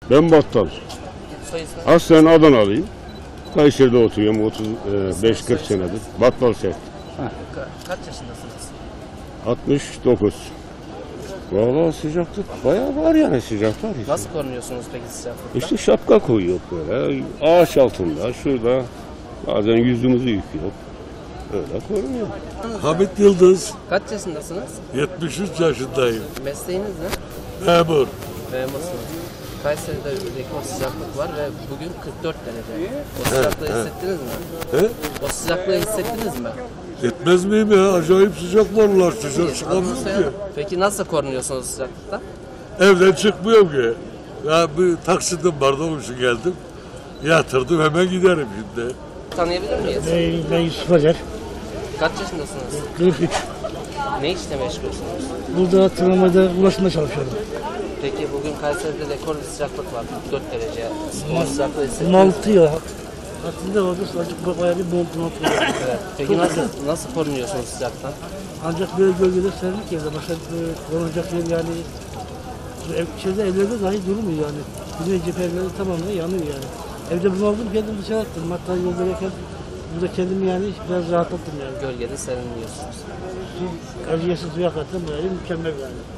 Ben Battal. Soy ismi? Aslen Adanalıyım. Kayseri'de oturuyorum 35-40 senedir. Battal Şef. Kaç yaşındasınız? 69. Vallahi sıcaklık bayağı var yani sıcaklar. Nasıl korunuyorsunuz peki sıcaklıkta? İşte şapka koyuyor böyle. Ağaç altında, şurada. Bazen yüzümüzü yıkıyor. Öyle korunuyor. Hamit Yıldız, Kaç yaşındasınız? 73 yaşındayım. Mesleğiniz ne? Memur. Memursunuz. Kayseri'de rekor sıcaklık var ve bugün 44 derece. O sıcaklığı hissettiniz mi? He? O sıcaklığı hissettiniz mi? Etmez miyim ya? Acayip sıcak var. Sıcak çıkamıyorum ki. Peki nasıl korunuyorsunuz sıcaklıktan? Evden çıkmıyorum ki. Ya bir taksidim vardı, onun için geldim. Yatırdım, hemen giderim şimdi. Tanıyabilir miyiz? Ben Yusuf Acar, Kaç yaşındasınız? 43. Ne işle meşgulsünüz? Burada tramvayda ulaşımda çalışıyorum. Peki bugün Kayseri'de rekor bir sıcaklık var. 44 derece. O sıcaklığı hissettiniz mi? Bunaltı ya. Aslında orada sadece bayağı bir bunaltı var. Evet. Peki nasıl korunuyorsunuz sıcaktan? Ancak böyle gölgede serdik evde. Başka korunacak yer yani. Evlerde dahi durmuyor yani. Güney cephe evleri tamamen yanıyor yani. Evde bunaldım, kendimi dışarı attım. Hatta yoldayken burada kendimi yani biraz rahatlattım yani. Gölgede serinliyorsunuz. Su, erciyesi suya kattım, böyle mükemmel yani.